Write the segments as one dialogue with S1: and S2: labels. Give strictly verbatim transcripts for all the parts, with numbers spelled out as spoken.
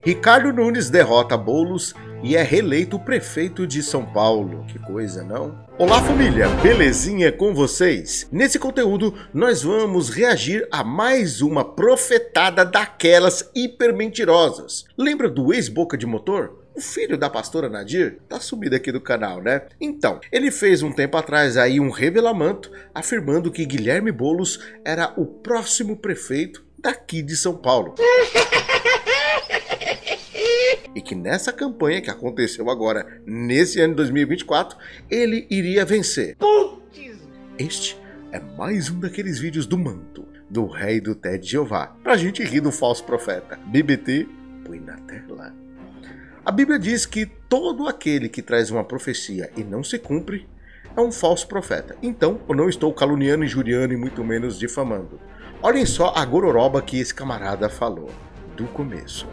S1: Ricardo Nunes derrota Boulos e é reeleito prefeito de São Paulo. Que coisa, não? Olá família, belezinha com vocês? Nesse conteúdo nós vamos reagir a mais uma profetada daquelas hiper mentirosas. Lembra do ex-boca de motor? O filho da pastora Nadir tá sumido aqui do canal, né? Então, ele fez um tempo atrás aí um revelamento afirmando que Guilherme Boulos era o próximo prefeito daqui de São Paulo. E que nessa campanha que aconteceu agora, nesse ano de dois mil e vinte e quatro, ele iria vencer. Putz! Este é mais um daqueles vídeos do manto, do rei do Ted Jeová, pra gente rir do falso profeta. B B T, põe na tela. A Bíblia diz que todo aquele que traz uma profecia e não se cumpre é um falso profeta. Então, eu não estou caluniando, injuriando e muito menos difamando. Olhem só a gororoba que esse camarada falou, do começo.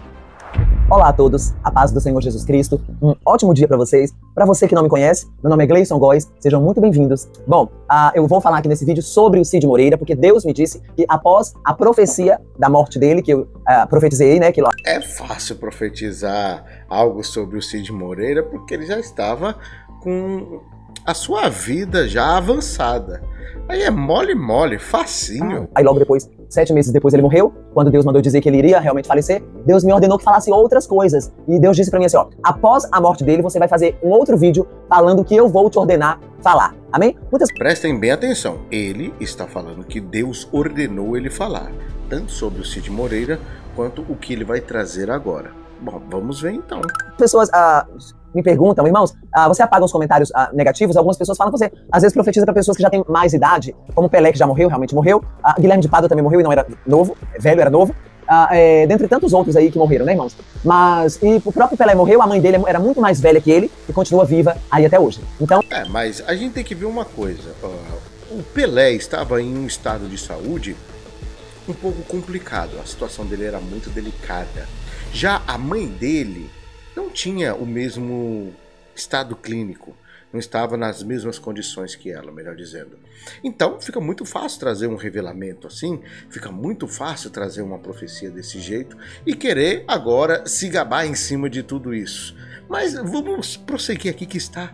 S2: Olá a todos, a paz do Senhor Jesus Cristo, um ótimo dia para vocês. Para você que não me conhece, meu nome é Gleison Góes, sejam muito bem-vindos. Bom, uh, eu vou falar aqui nesse vídeo sobre o Cid Moreira, porque Deus me disse que após a profecia da morte dele, que eu uh, profetizei, né? Que...
S1: É fácil profetizar algo sobre o Cid Moreira, porque ele já estava com a sua vida já avançada. Aí é mole mole, facinho.
S2: Aí logo depois, sete meses depois ele morreu, quando Deus mandou dizer que ele iria realmente falecer, Deus me ordenou que falasse outras coisas. E Deus disse pra mim assim, ó, após a morte dele, você vai fazer um outro vídeo falando que eu vou te ordenar falar. Amém? Muitas...
S1: Prestem bem atenção, ele está falando que Deus ordenou ele falar, tanto sobre o Cid Moreira, quanto o que ele vai trazer agora. Bom, vamos ver então.
S2: Pessoas... Uh... me perguntam, irmãos, ah, você apaga os comentários ah, negativos? Algumas pessoas falam que você, às vezes, profetiza para pessoas que já têm mais idade, como Pelé, que já morreu, realmente morreu, ah, Guilherme de Pádua também morreu e não era novo, velho, era novo, ah, é, dentre tantos outros aí que morreram, né, irmãos? Mas, e o próprio Pelé morreu, a mãe dele era muito mais velha que ele e continua viva aí até hoje. Então...
S1: É, mas a gente tem que ver uma coisa, uh, o Pelé estava em um estado de saúde um pouco complicado, a situação dele era muito delicada. Já a mãe dele não tinha o mesmo estado clínico, não estava nas mesmas condições que ela, melhor dizendo. Então fica muito fácil trazer um revelamento assim, fica muito fácil trazer uma profecia desse jeito e querer agora se gabar em cima de tudo isso. Mas vamos prosseguir aqui que está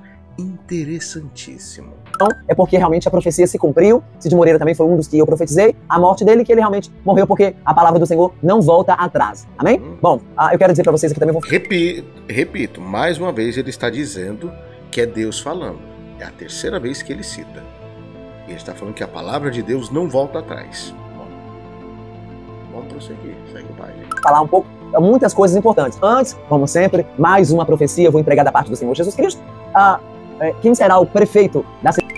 S1: interessantíssimo.
S2: Então, é porque realmente a profecia se cumpriu. Cid Moreira também foi um dos que eu profetizei. A morte dele, que ele realmente morreu porque a palavra do Senhor não volta atrás. Amém? Hum. Bom, uh, eu quero dizer para vocês aqui também... Vou...
S1: Repito, repito, mais uma vez ele está dizendo que é Deus falando. É a terceira vez que ele cita. Ele está falando que a palavra de Deus não volta atrás. Bom, vamos prosseguir, segue o baile.
S2: Falar um pouco, muitas coisas importantes. Antes, como sempre, mais uma profecia eu vou entregar da parte do Senhor Jesus Cristo. Uh, Quem será o prefeito da cidade?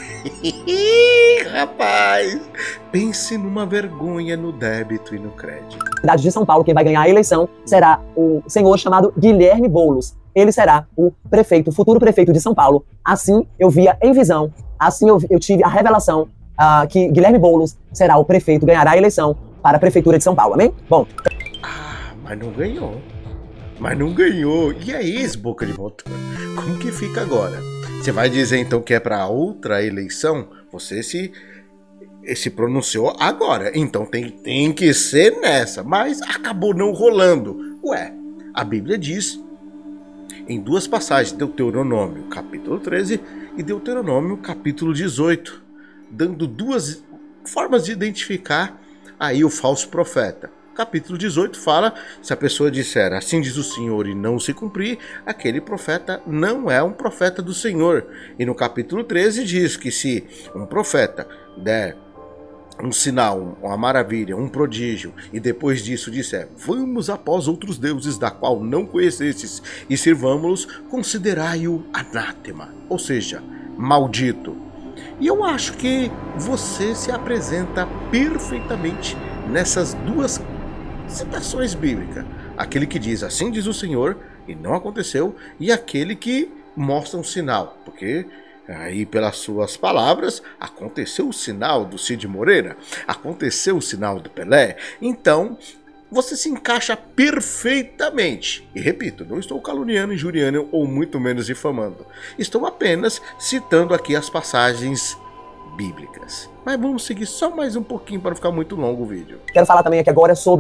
S1: Rapaz, pense numa vergonha no débito e no crédito.
S2: Cidade de São Paulo, quem vai ganhar a eleição será o senhor chamado Guilherme Boulos. Ele será o prefeito, o futuro prefeito de São Paulo. Assim eu via em visão, assim eu, eu tive a revelação uh, que Guilherme Boulos será o prefeito, ganhará a eleição para a prefeitura de São Paulo. Amém? Bom.
S1: Ah, mas não ganhou. Mas não ganhou. E aí, ex-boca de motor? Como que fica agora? Você vai dizer então que é para outra eleição? Você se, se pronunciou agora. Então tem, tem que ser nessa. Mas acabou não rolando. Ué, a Bíblia diz em duas passagens, Deuteronômio capítulo treze e Deuteronômio capítulo dezoito, dando duas formas de identificar aí o falso profeta. Capítulo dezoito fala, se a pessoa disser assim diz o Senhor e não se cumprir, aquele profeta não é um profeta do Senhor. E no capítulo treze diz que se um profeta der um sinal, uma maravilha, um prodígio, e depois disso disser, vamos após outros deuses da qual não conhecestes e sirvamos-los, considerai-o anátema, ou seja, maldito. E eu acho que você se apresenta perfeitamente nessas duas citações bíblicas, aquele que diz assim diz o Senhor e não aconteceu, e aquele que mostra um sinal, porque aí pelas suas palavras aconteceu o sinal do Cid Moreira, aconteceu o sinal do Pelé, então você se encaixa perfeitamente. E repito, não estou caluniando, injuriando ou muito menos difamando, estou apenas citando aqui as passagens bíblicas. Mas vamos seguir só mais um pouquinho para não ficar muito longo o vídeo.
S2: Quero falar também aqui agora sobre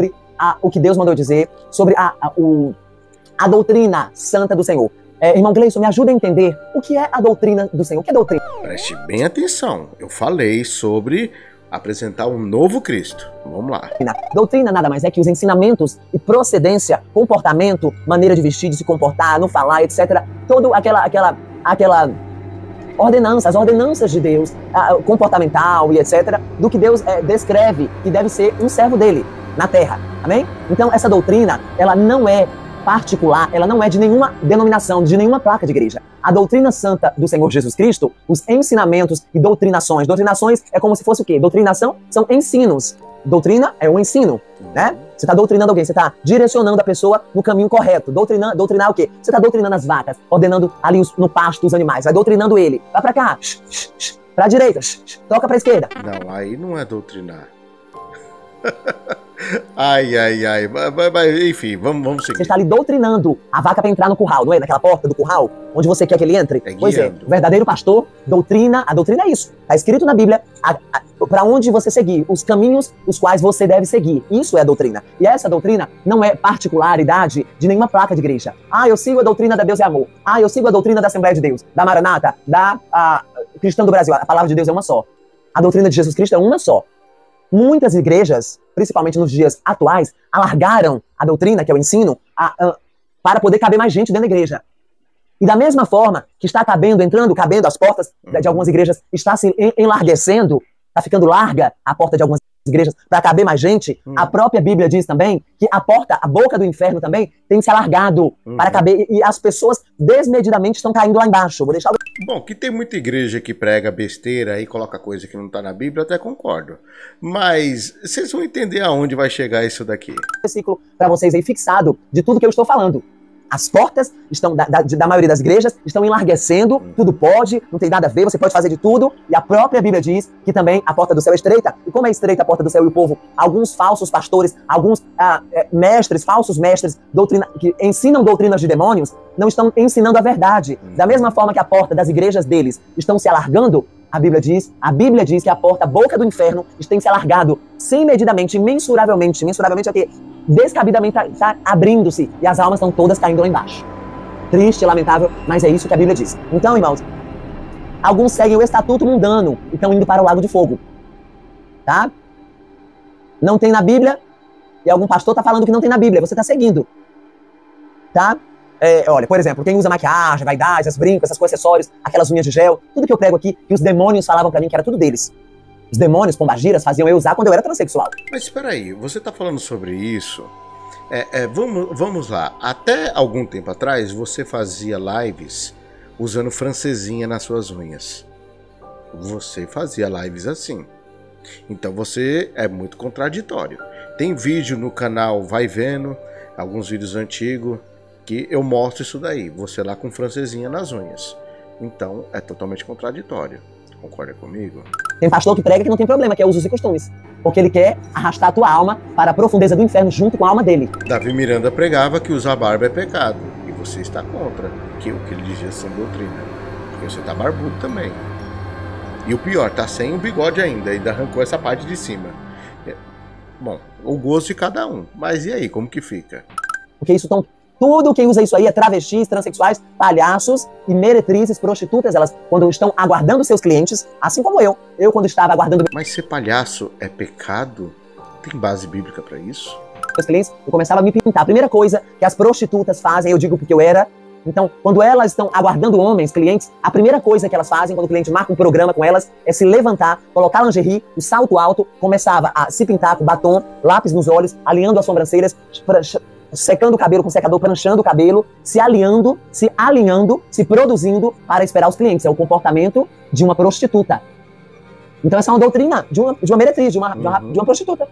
S2: a, o que Deus mandou dizer, sobre a, a, o, a doutrina santa do Senhor. É, irmão Gleison, me ajuda a entender o que é a doutrina do Senhor. O que é doutrina?
S1: Preste bem atenção. Eu falei sobre apresentar um novo Cristo. Vamos lá.
S2: Doutrina nada mais é que os ensinamentos e procedência, comportamento, maneira de vestir, de se comportar, no falar, etcétera. Toda aquela, aquela, aquela ordenança, as ordenanças de Deus, a, comportamental e etcétera, do que Deus é, descreve que deve ser um servo dele na terra. Amém? Então essa doutrina, ela não é particular, ela não é de nenhuma denominação, de nenhuma placa de igreja. A doutrina santa do Senhor Jesus Cristo, os ensinamentos e doutrinações. Doutrinações é como se fosse o quê? Doutrinação são ensinos. Doutrina é um ensino, né? Você está doutrinando alguém, você está direcionando a pessoa no caminho correto. Doutrinar, doutrinar o quê? Você está doutrinando as vacas, ordenando ali os, no pasto os animais, vai doutrinando ele. Vai para cá, shh, shh, shh, pra direita, shh, shh, toca pra esquerda.
S1: Não, aí não é doutrinar. Ai, ai, ai, mas, mas, enfim, vamos, vamos seguir.
S2: Você está ali doutrinando a vaca para entrar no curral, não é? Naquela porta do curral, onde você quer que ele entre.
S1: É
S2: pois é, o verdadeiro pastor doutrina, a doutrina é isso. Está escrito na Bíblia, para onde você seguir, os caminhos os quais você deve seguir. Isso é a doutrina. E essa doutrina não é particularidade de nenhuma placa de igreja. Ah, eu sigo a doutrina da Deus é Amor. Ah, eu sigo a doutrina da Assembleia de Deus, da Maranata, da a, Cristã do Brasil. A palavra de Deus é uma só. A doutrina de Jesus Cristo é uma só. Muitas igrejas, principalmente nos dias atuais, alargaram a doutrina, que é o ensino, a, a, para poder caber mais gente dentro da igreja. E da mesma forma que está cabendo, entrando, cabendo, as portas de algumas igrejas, está se enlarguecendo, está ficando larga a porta de algumas igrejas para caber mais gente, hum. a própria Bíblia diz também que a porta, a boca do inferno também tem se alargado hum. para caber, e as pessoas desmedidamente estão caindo lá embaixo. Vou deixar...
S1: Bom, que tem muita igreja que prega besteira e coloca coisa que não está na Bíblia, eu até concordo. Mas vocês vão entender aonde vai chegar isso daqui.
S2: Versículo para vocês aí fixado de tudo que eu estou falando. As portas estão da, da, da maioria das igrejas estão enlarguecendo, hum. tudo pode, não tem nada a ver, você pode fazer de tudo. E a própria Bíblia diz que também a porta do céu é estreita. E como é estreita a porta do céu e o povo, alguns falsos pastores, alguns ah, é, mestres, falsos mestres, doutrina, que ensinam doutrinas de demônios, não estão ensinando a verdade. Hum. Da mesma forma que a porta das igrejas deles estão se alargando, a Bíblia diz, a Bíblia diz que a porta, a boca do inferno, tem se alargado sem medidamente, mensuravelmente, mensuravelmente aqui, descabidamente está tá abrindo-se e as almas estão todas caindo lá embaixo. Triste, lamentável, mas é isso que a Bíblia diz. Então, irmãos, alguns seguem o estatuto mundano e estão indo para o lago de fogo. Tá? Não tem na Bíblia e algum pastor está falando que não tem na Bíblia, você está seguindo. Tá? É, olha, por exemplo, quem usa maquiagem, vaidade, as brincos, essas coisas, acessórios, aquelas unhas de gel, tudo que eu prego aqui, que os demônios falavam pra mim que era tudo deles. Os demônios, pombagiras, faziam eu usar quando eu era transexual.
S1: Mas espera aí, você tá falando sobre isso? É, é, vamos, vamos lá, até algum tempo atrás você fazia lives usando francesinha nas suas unhas. Você fazia lives assim. Então você é muito contraditório. Tem vídeo no canal Vai Vendo, alguns vídeos antigos, que eu mostro isso daí, você lá com francesinha nas unhas. Então, é totalmente contraditório. Concorda comigo?
S2: Tem pastor que prega que não tem problema, que é usos e costumes. Porque ele quer arrastar a tua alma para a profundeza do inferno junto com a alma dele.
S1: Davi Miranda pregava que usar barba é pecado. E você está contra que o que ele dizia ser doutrina. Porque você está barbudo também. E o pior, tá sem o bigode ainda. Ainda arrancou essa parte de cima. Bom, o gosto de cada um. Mas e aí, como que fica?
S2: Porque isso tão... Tudo quem usa isso aí é travestis, transexuais, palhaços e meretrizes, prostitutas. Elas, quando estão aguardando seus clientes, assim como eu. Eu, quando estava aguardando...
S1: Mas ser palhaço é pecado? Tem base bíblica para isso?
S2: Meus clientes, eu começava a me pintar. A primeira coisa que as prostitutas fazem, eu digo porque eu era... Então, quando elas estão aguardando homens, clientes, a primeira coisa que elas fazem, quando o cliente marca um programa com elas, é se levantar, colocar lingerie, o salto alto, começava a se pintar com batom, lápis nos olhos, alinhando as sobrancelhas... secando o cabelo com secador, pranchando o cabelo, se alinhando, se alinhando, se produzindo para esperar os clientes. É o comportamento de uma prostituta. Então essa é uma doutrina de uma, de uma meretriz, de uma, uhum. de, uma, de uma prostituta.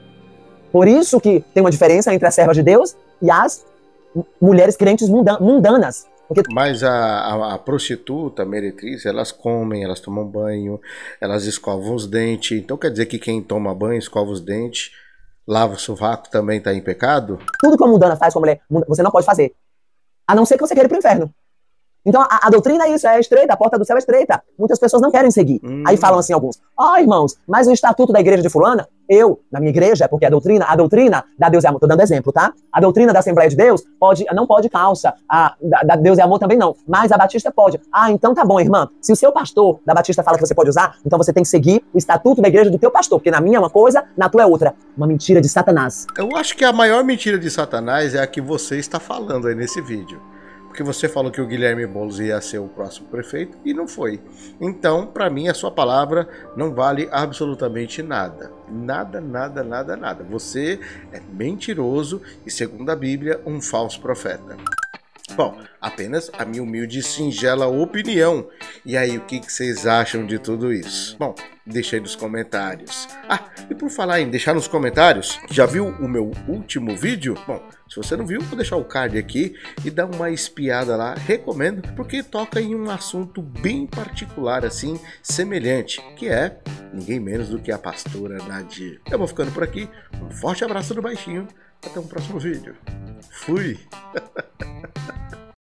S2: Por isso que tem uma diferença entre as servas de Deus e as mulheres crentes mundanas. Porque...
S1: Mas a, a, a prostituta, a meretriz, elas comem, elas tomam banho, elas escovam os dentes. Então quer dizer que quem toma banho, escova os dentes... Lava o sovaco também está em pecado?
S2: Tudo que uma mundana faz com a mulher, você não pode fazer. A não ser que você queira ir para o inferno. Então a, a doutrina é isso, é estreita, a porta do céu é estreita. Muitas pessoas não querem seguir. Hum. Aí falam assim alguns, ó oh, irmãos, mas o estatuto da igreja de fulana, eu, na minha igreja, porque a doutrina, a doutrina da Deus e Amor, tô dando exemplo, tá? A doutrina da Assembleia de Deus pode, não pode calça, a da, da Deus e Amor também não, mas a Batista pode. Ah, então tá bom, irmã, se o seu pastor da Batista fala que você pode usar, então você tem que seguir o estatuto da igreja do teu pastor, porque na minha é uma coisa, na tua é outra. Uma mentira de Satanás.
S1: Eu acho que a maior mentira de Satanás é a que você está falando aí nesse vídeo. Porque você falou que o Guilherme Boulos ia ser o próximo prefeito e não foi. Então, para mim, a sua palavra não vale absolutamente nada. Nada, nada, nada, nada. Você é mentiroso e, segundo a Bíblia, um falso profeta. Bom, apenas a minha humilde e singela opinião. E aí, o que que vocês acham de tudo isso? Bom, deixa aí nos comentários. Ah, e por falar em deixar nos comentários, já viu o meu último vídeo? Bom, se você não viu, vou deixar o card aqui e dá uma espiada lá. Recomendo, porque toca em um assunto bem particular, assim, semelhante, que é ninguém menos do que a pastora Nadir. Eu vou ficando por aqui. Um forte abraço do Baixinho. Até um próximo vídeo. Fui!